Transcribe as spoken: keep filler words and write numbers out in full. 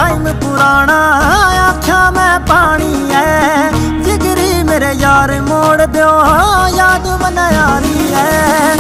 Time पुराना आख्या मैं पानी है जिगरी मेरे यार मोड़ दो याद मन यारी है।